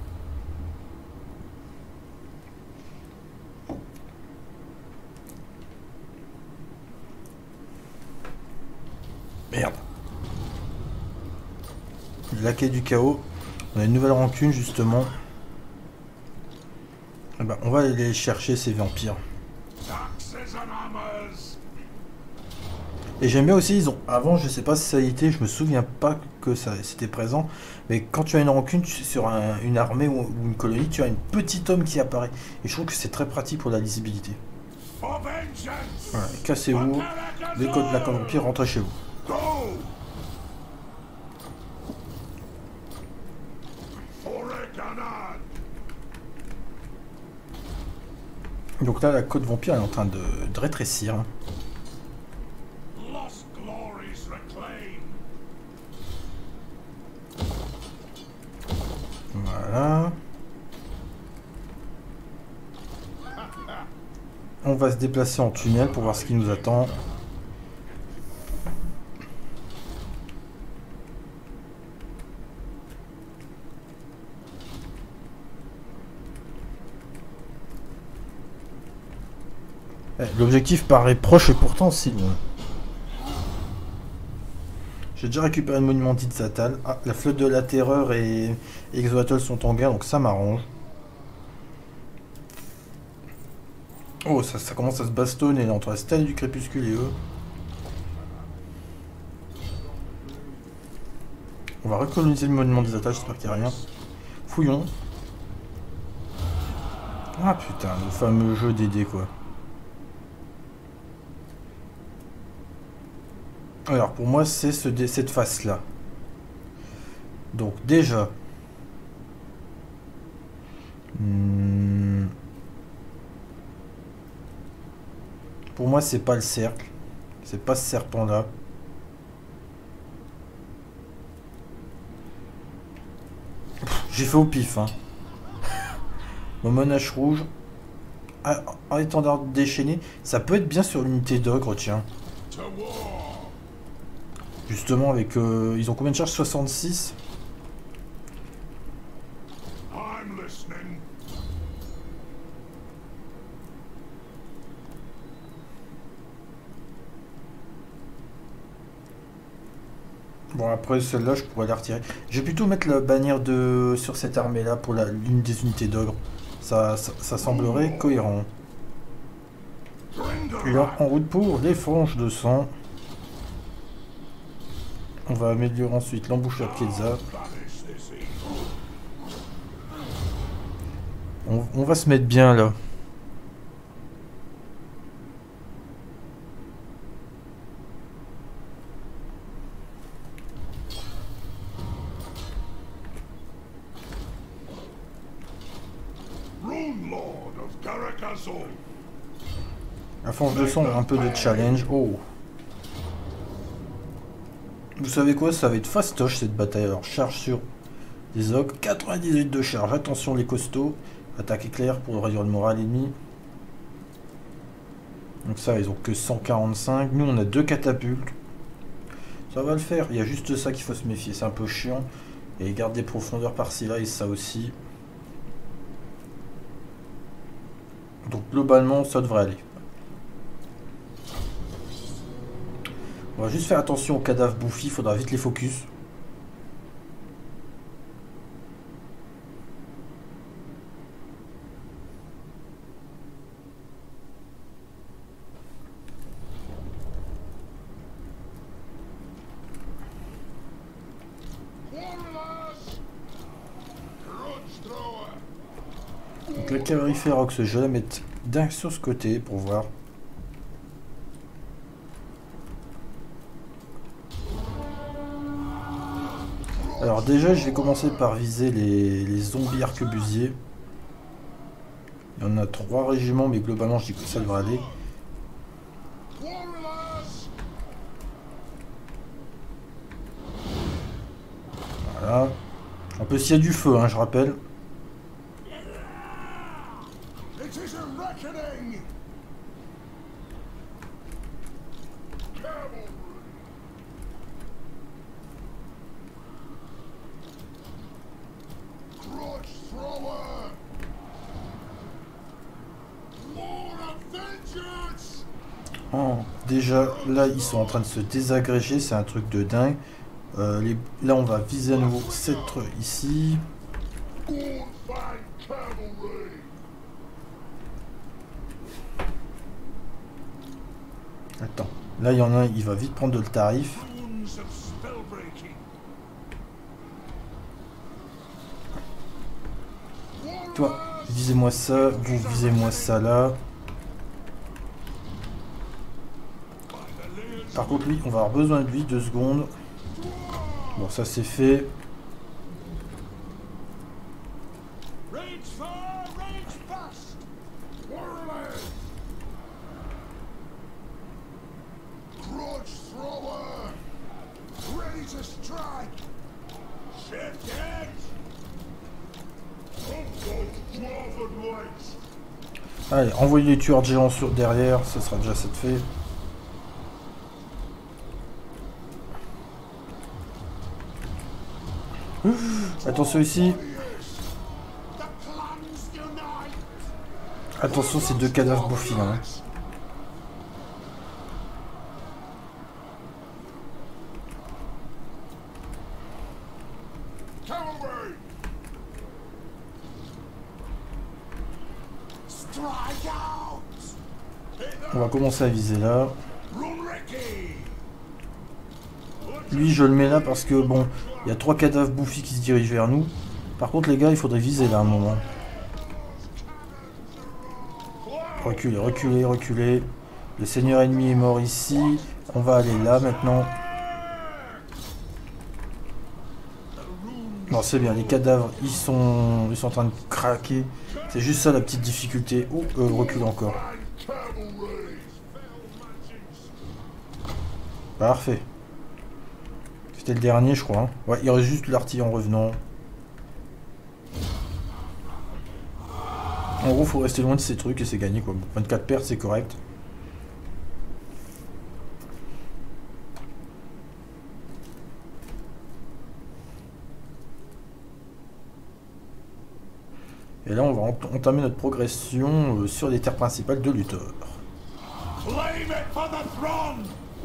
Merde. La quai du chaos. On a une nouvelle rancune justement. Eh ben, on va aller chercher ces vampires. Et j'aime bien aussi, ils ont... Avant, je sais pas si ça a été, je me souviens pas que ça c'était présent, mais quand tu as une rancune sur une armée ou une colonie, tu as un petit homme qui apparaît. Et je trouve que c'est très pratique pour la lisibilité. Voilà, cassez-vous, les codes de la vampire, rentrez chez vous. Donc là, la côte vampire est en train de rétrécir. Voilà. On va se déplacer en tunnel pour voir ce qui nous attend. L'objectif paraît proche et pourtant si loin. J'ai déjà récupéré le monument d'Itzatal. Ah, la flotte de la terreur et Exoatl sont en guerre, donc ça m'arrange. Oh, ça commence à se bastonner là, entre la stèle du crépuscule et eux. On va recoloniser le monument d'Itzatal, j'espère qu'il n'y a rien. Fouillons. Ah putain, le fameux jeu des dés quoi. Alors pour moi c'est cette face là. Donc déjà pour moi c'est pas le cercle. C'est pas ce serpent là. J'ai fait au pif hein. Mon monache rouge. Ah, en étendard déchaîné. Ça peut être bien sur l'unité d'ogre tiens. To war. Justement, avec... ils ont combien de charges? 66? I'm listening. Bon, après, celle-là, je pourrais la retirer. Je vais plutôt mettre la bannière de sur cette armée-là pour l'une des unités d'ogre. Ça semblerait cohérent. Et là, en route pour les franges de sang. On va améliorer ensuite l'embouchure Piezza. Banish this evil. On va se mettre bien là. Rune Lord of Caracazol. La frange de sang, un peu de challenge. Oh. Vous savez quoi? Ça va être fastoche cette bataille. Alors, charge sur les ogres. 98 de charge. Attention les costauds. Attaque éclair pour réduire le moral ennemi. Donc ça, ils ont que 145. Nous, on a 2 catapultes. Ça va le faire. Il y a juste ça qu'il faut se méfier. C'est un peu chiant. Et garde des profondeurs par-ci là et ça aussi. Donc globalement, ça devrait aller. On va juste faire attention aux cadavres bouffis. Il faudra vite les focus. Warless. Grudge thrower. Donc la cavalerie Ferox, je vais la mettre d'un sur ce côté pour voir. Alors déjà, je vais commencer par viser les zombies arquebusiers. Il y en a 3 régiments, mais globalement, je dis que ça devrait aller. Warless. Voilà. En plus, s'il y a du feu, hein, je rappelle. It is a reckoning. Cavalry. Grudge thrower. War of vengeance. Oh, déjà, là, ils sont en train de se désagréger. C'est un truc de dingue. Là, on va viser à nouveau cette ici. Goldfang cavalry. Attends. Là, il y en a un, il va vite prendre le tarif. Runes of spellbreaking. Toi, visez-moi ça. Vous, visez-moi ça là. Par contre, lui, on va avoir besoin de lui. 2 secondes. Bon, ça c'est fait. Rage fire, rage fast. Warless. Grudge thrower. Ready to strike. Shift edge. Dwarven lights. Allez, envoyez les tueurs de géants sur derrière. Ce sera déjà cette fait. Attention ici. The clans unite. Attention, ces 2 cadavres bouffis là. Hein. Cavalry. Strike out. On va commencer à viser là. Runriki. Lui, je le mets là parce que bon, il y a 3 cadavres bouffis qui se dirigent vers nous. Par contre, les gars, il faudrait viser là un moment. Reculez, reculez, reculez. Le seigneur ennemi est mort ici. On va aller là maintenant. Non, c'est bien, les cadavres, ils sont en train de craquer. C'est juste ça la petite difficulté. Oh, recule encore. Parfait. C'était le dernier, je crois. Hein. Ouais, il reste juste l'artillerie en revenant. En gros, faut rester loin de ces trucs et c'est gagné quoi. 24 pertes, c'est correct. Et là, on va entamer notre progression sur les terres principales de Luthor. Claim it for the throne!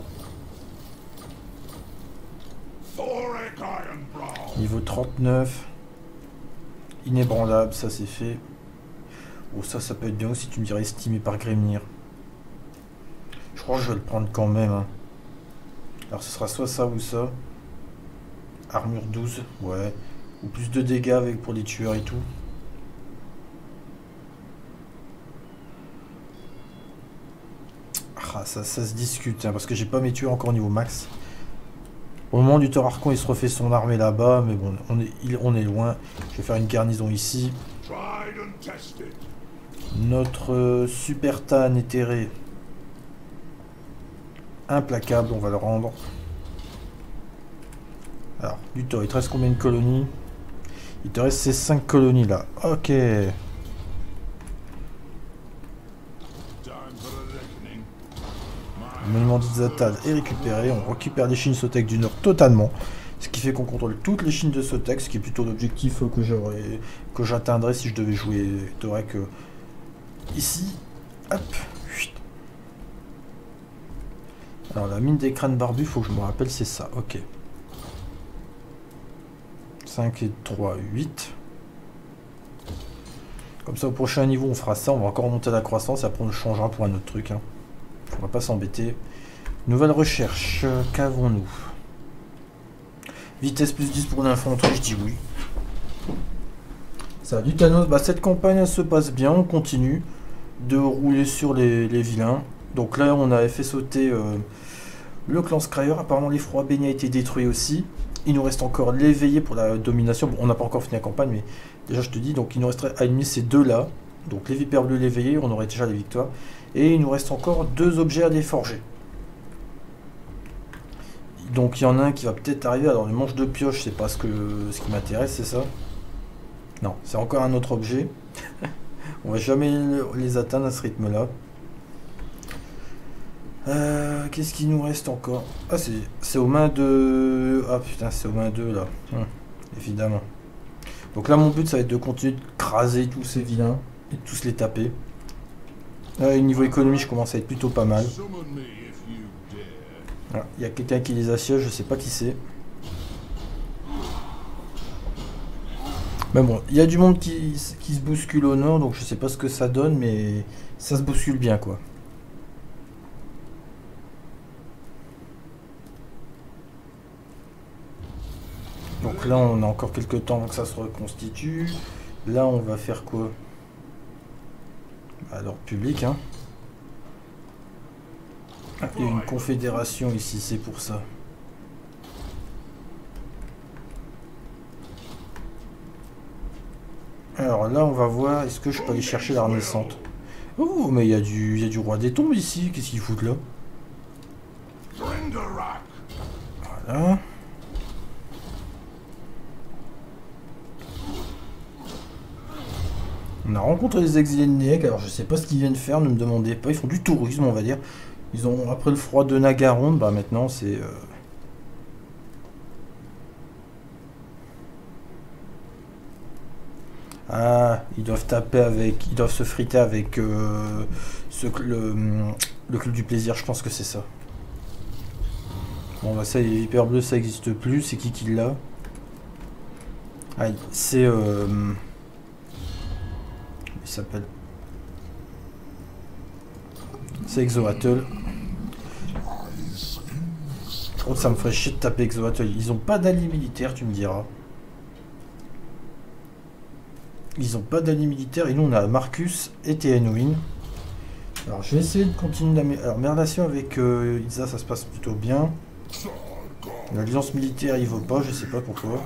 Thoric Ironbrow! Niveau 39. Inébranlable, ça c'est fait. Oh, ça peut être bien aussi, tu me dirais estimé par Grimnir. Je crois que je vais le prendre quand même. Hein. Alors ce sera soit ça ou ça. Armure 12, ouais. Ou plus de dégâts avec pour les tueurs et tout. Ah, ça se discute, hein, parce que j'ai pas mes tueurs encore niveau max. Au moment du Thor Archon, il se refait son armée là-bas, mais bon, on est loin. Je vais faire une garnison ici. Notre super Tan éthéré. Implacable, on va le rendre. Alors, Luthor, il te reste combien de colonies? Il te reste ces 5 colonies là. Ok. Le monument d'Izzatad est récupéré. On récupère les Chines Sotek du Nord totalement. Ce qui fait qu'on contrôle toutes les Chines de Sotek, ce qui est plutôt l'objectif que j'atteindrais si je devais jouer Thorek ici. Hop. Alors la mine des crânes barbus, faut que je me rappelle, c'est ça. Ok. 5 et 3, 8. Comme ça, au prochain niveau, on fera ça. On va encore monter la croissance et après, on le changera pour un autre truc. Hein. On va pas s'embêter. Nouvelle recherche. Qu'avons-nous? Vitesse plus 10 pour l'infanterie, je dis oui. Ça va du Thanos. Bah, cette campagne, elle se passe bien. On continue de rouler sur les vilains. Donc là, on avait fait sauter le clan Scryer. Apparemment, l'effroi béni a été détruit aussi. Il nous reste encore l'éveillé pour la domination. Bon, on n'a pas encore fini la campagne, mais déjà, je te dis. Donc, il nous resterait à éliminer ces deux-là. Donc, les vipères bleues, l'éveillé, on aurait déjà les victoires. Et il nous reste encore 2 objets à déforger. Donc, il y en a un qui va peut-être arriver. Alors, le manche de pioche, c'est pas ce qui m'intéresse, c'est ça? Non, c'est encore un autre objet. On va jamais les atteindre à ce rythme-là. Qu'est-ce qu'il nous reste encore? Ah, c'est aux mains de... Ah putain, c'est aux mains d'eux là. Évidemment. Donc là, mon but, ça va être de continuer de craser tous ces vilains et de tous les taper. Niveau économie, je commence à être plutôt pas mal. Voilà, il y a quelqu'un qui les assiège, je sais pas qui c'est. Mais bon, il y a du monde qui se bouscule au nord, donc je sais pas ce que ça donne, mais ça se bouscule bien quoi. Donc là, on a encore quelques temps avant que ça se reconstitue. Là, on va faire quoi? Alors, public, hein. Ah, il y a une confédération ici, c'est pour ça. Alors là, on va voir, est-ce que je peux aller chercher l'armée naissante? Oh, mais il y a du roi des tombes ici, qu'est-ce qu'il fout là? Voilà. On a rencontré les exilés de Néek, alors je sais pas ce qu'ils viennent faire, ne me demandez pas, ils font du tourisme on va dire. Ils ont, après le froid de Nagaron, bah maintenant c'est... Ah, ils doivent taper avec... Ils doivent se friter avec le club du plaisir, je pense que c'est ça. Bon bah ça, les vipères bleues ça existe plus, c'est qui l'a? Ah, c'est... Il s'appelle... C'est Exoatl. Je crois que ça me ferait chier de taper Exoatl. Ils ont pas d'alliés militaires, tu me diras. Ils ont pas d'alliés militaires. Et nous, on a Marcus et Théanouin. Alors, je vais essayer de continuer. Alors, mes relations avec Iza, ça se passe plutôt bien. L'alliance militaire, il veut pas, je sais pas pourquoi.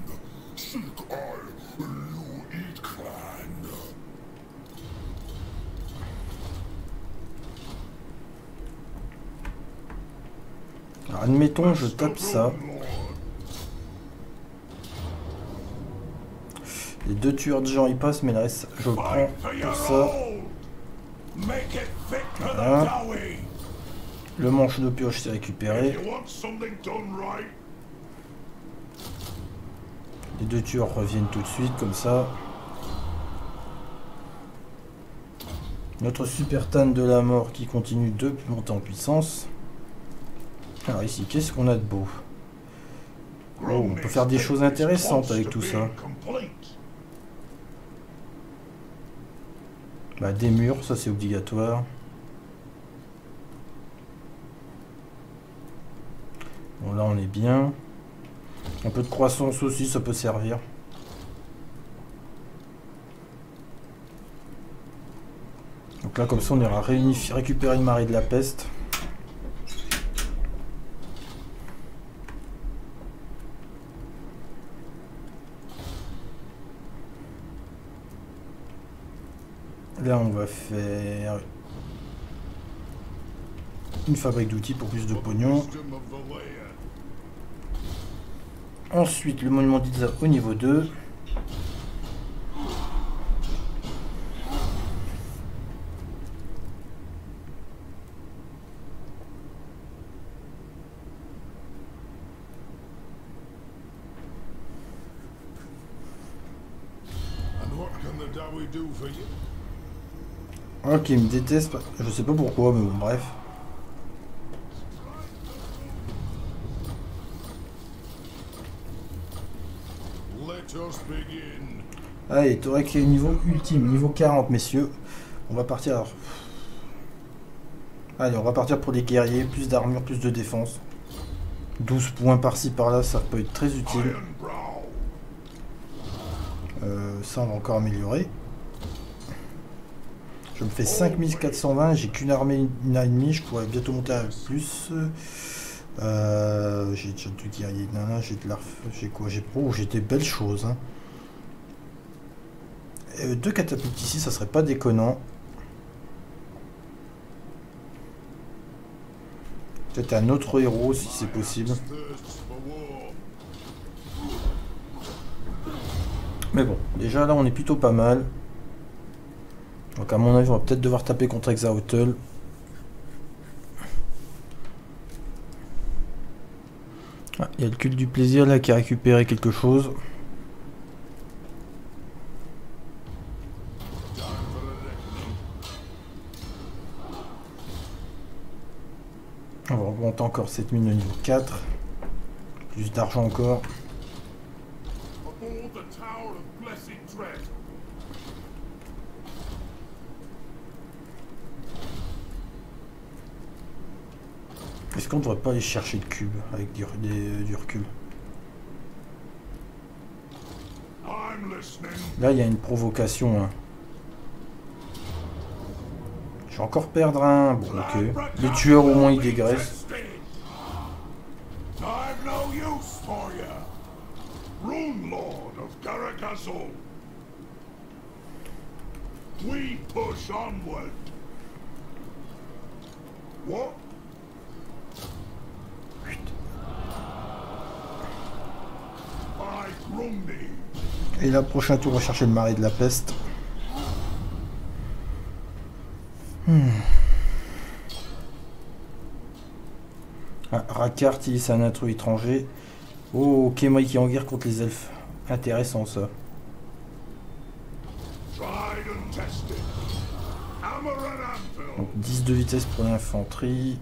Alors, admettons, je tape ça. Les 2 tueurs de gens y passent, mais le reste, je le prends pour ça. Voilà. Le manche de pioche s'est récupéré. Les 2 tueurs reviennent tout de suite, comme ça. Notre super Tan de la mort qui continue de monter en puissance. Alors ici, qu'est-ce qu'on a de beau? Oh, on peut faire des choses intéressantes avec tout ça. Bah, des murs, ça c'est obligatoire. Bon, là on est bien. Un peu de croissance aussi, ça peut servir. Donc là, comme ça, on ira récupérer le marais de la peste. Là, on va faire une fabrique d'outils pour plus de pognon. Ensuite, le monument d'Iza au niveau 2. Ok, il me déteste, je sais pas pourquoi, mais bon, bref. Allez, t'aurais créé niveau ultime, niveau 40, messieurs. On va partir alors. Allez, on va partir pour les guerriers, plus d'armure, plus de défense. 12 points par-ci par-là, ça peut être très utile. Ça, on va encore améliorer. Je me fais 5420, j'ai qu'une armée, une ennemie, je pourrais bientôt monter à plus. J'ai déjà du guerrier, j'ai de l'arf, j'ai quoi? J'ai des belles choses. Hein. 2 catapultes ici, ça serait pas déconnant. Peut-être un autre héros si c'est possible. Mais bon, déjà là on est plutôt pas mal. Donc à mon avis on va peut-être devoir taper contre Exahotel. Ah, il y a le culte du plaisir là qui a récupéré quelque chose. On va augmenter encore cette mine au niveau 4. Plus d'argent encore. Est-ce qu'on ne devrait pas aller chercher le cube avec du recul? Là, il y a une provocation. Hein. Je vais encore perdre un. Bon, ok. Les tueurs, au moins, ils dégraissent. Et là, prochain tour, on va chercher le marais de la peste. Ah, Rakart, c'est un intrus étranger. Oh, Kemai qui est en guerre contre les elfes. Intéressant ça. Donc 10 de vitesse pour l'infanterie.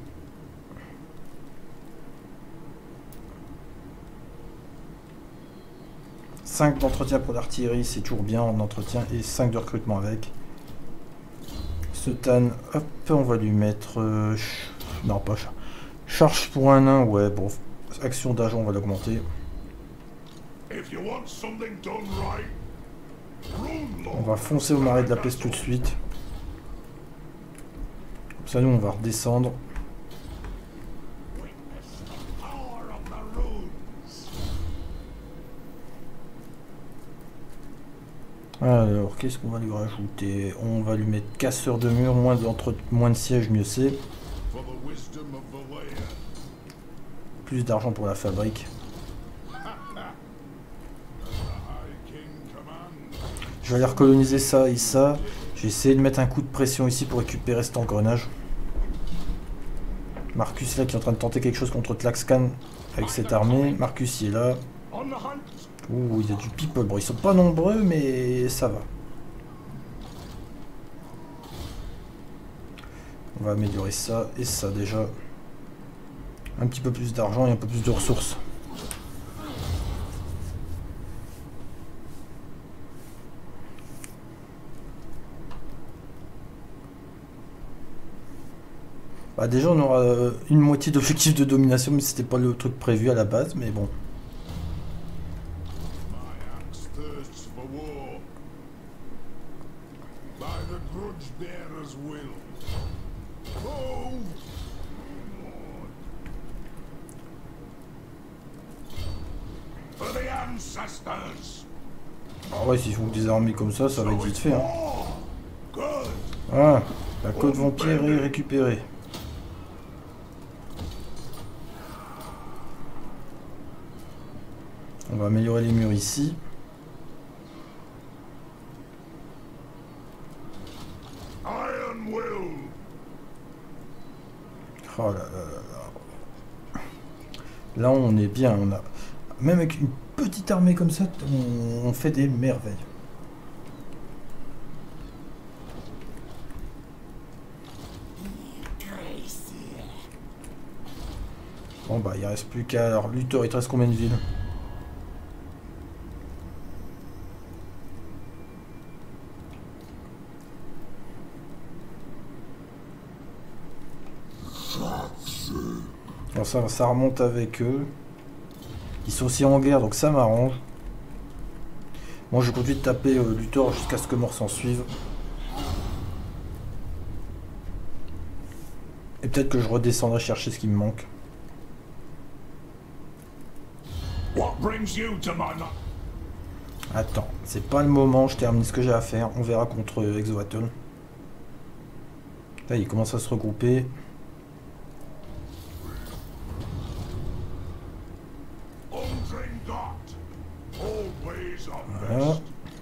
« 5 d'entretien pour l'artillerie, c'est toujours bien en entretien, et 5 de recrutement avec. Ce Tan, hop, on va lui mettre... non, pas ça. Charge pour un nain, ouais, bon. Action d'agent, on va l'augmenter. On va foncer au marais de la peste tout de suite. Comme ça, nous, on va redescendre. Alors, qu'est-ce qu'on va lui rajouter? On va lui mettre casseur de mur, moins de sièges, mieux c'est. Plus d'argent pour la fabrique. Je vais aller recoloniser ça et ça. J'ai essayé de mettre un coup de pression ici pour récupérer cet engrenage. Marcus là qui est en train de tenter quelque chose contre Tlaxcan avec cette armée. Marcus il est là. Ouh, il y a du people. Bon, ils sont pas nombreux, mais ça va. On va améliorer ça et ça déjà. Un petit peu plus d'argent et un peu plus de ressources. Bah déjà on aura une moitié d'objectif de domination, mais c'était pas le truc prévu à la base, mais bon. Ah ouais, s'ils font des armées comme ça va être vite fait. Hein. Ah, la côte vampire est récupérée. On va améliorer les murs ici. Oh là là là là. Là on est bien, on a... Même avec une petite armée comme ça, on fait des merveilles. Bon bah il reste plus qu'à... Alors Luthor, il te reste combien de villes? Alors ça remonte avec eux. Ils sont aussi en guerre, donc ça m'arrange. Moi je continue de taper Luthor jusqu'à ce que mort s'en suive. Et peut-être que je redescendrai chercher ce qui me manque. Attends, c'est pas le moment, je termine ce que j'ai à faire. On verra contre Exoatl. Là il commence à se regrouper. Voilà.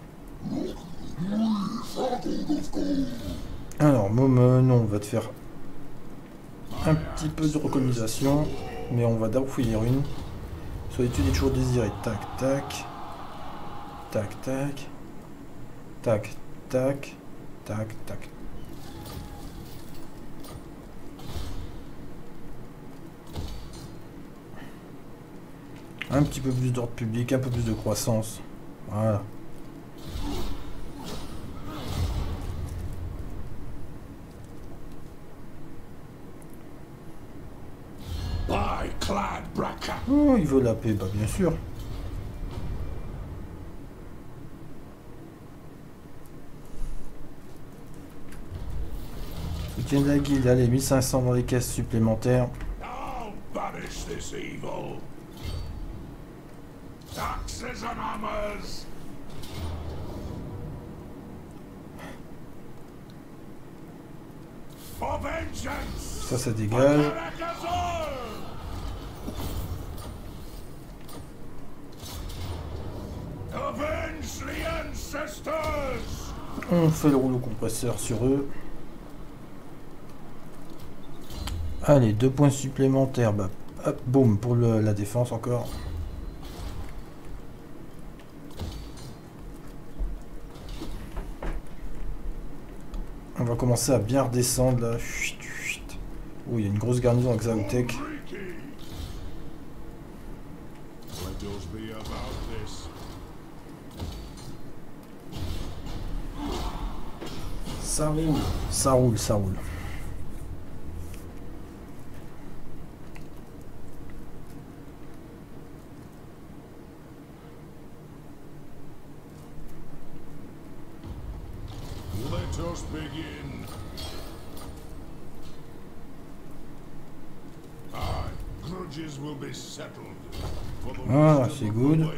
Alors, Momon, on va te faire un petit peu de recolonisation, mais on va d'abord fouiller les ruines. Solitude est toujours désirée. Tac, tac. Tac, tac. Tac, tac. Tac, tac. Un petit peu plus d'ordre public, un peu plus de croissance. Voilà. Oh, il veut la paix, bah bien sûr. Soutien de la guilde, allez, 1500 dans les caisses supplémentaires. Ça dégage. On fait le rouleau compresseur sur eux. Allez, 2 points supplémentaires. Bah, hop, boum, pour la défense encore. On va commencer à bien redescendre là. Chut, chut. Oh, il y a une grosse garnison avec Zaotek. Ça roule, ça roule, ça roule. Ah, c'est good.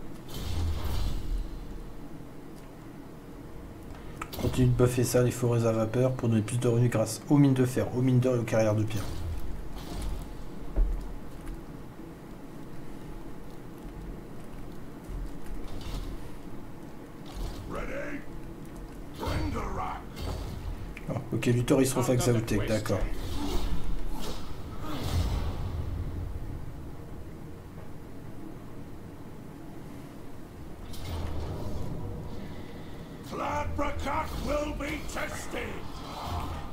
Continue de buffer ça, les forêts à vapeur, pour donner plus de revenus grâce aux mines de fer, aux mines d'or et aux carrières de pierre. Oh, ok, Luthor il se refait avec Zaotek, d'accord.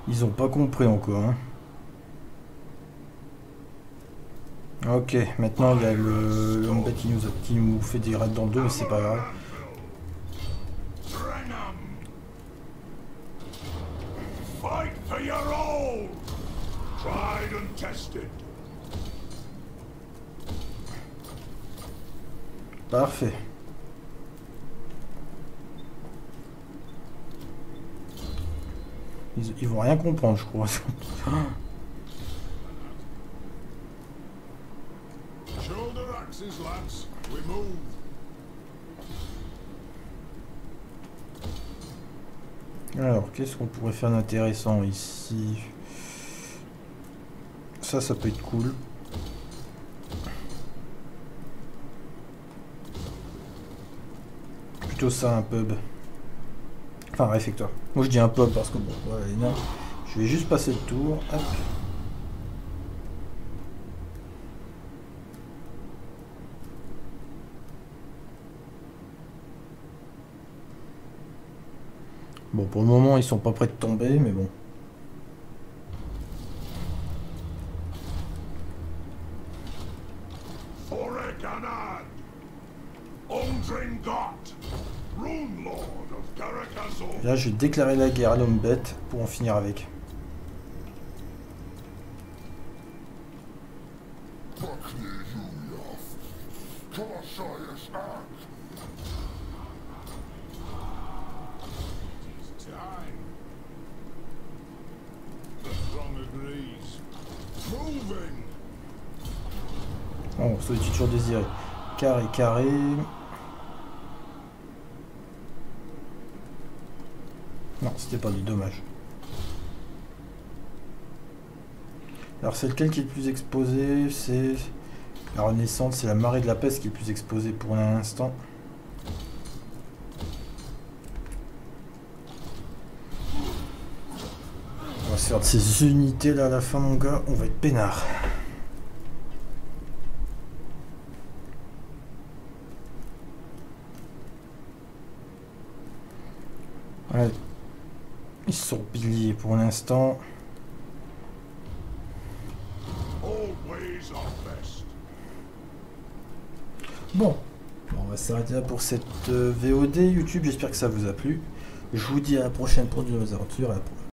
Ils ont pas compris encore. Hein. Ok, maintenant il y a le Hombet qui nous fait des raids dans le dos, mais c'est pas grave. Fight for your own! Tried and tested. Parfait. Ils vont rien comprendre, je crois. Shoulder axes, lads. We move. Alors, qu'est-ce qu'on pourrait faire d'intéressant ici? Ça peut être cool. Plutôt ça, un pub. Enfin, un réfectoire. Moi, je dis un pub parce que bon, ouais, non. Je vais juste passer le tour. Hop. Bon, pour le moment, ils sont pas prêts de tomber, mais bon. Là, je vais déclarer la guerre à l'homme bête pour en finir avec. Oh, solitude toujours désirée. Carré, carré. Non, c'était pas lui, dommage. Alors c'est lequel qui est le plus exposé? C'est la Renaissance, c'est la marée de la peste qui est le plus exposée pour l'instant. On va se faire de ces unités là à la fin, mon gars, on va être peinard. Ouais. Ils sont piliers pour l'instant. Bon, on va s'arrêter là pour cette VOD YouTube. J'espère que ça vous a plu. Je vous dis à la prochaine pour de nouvelles aventures.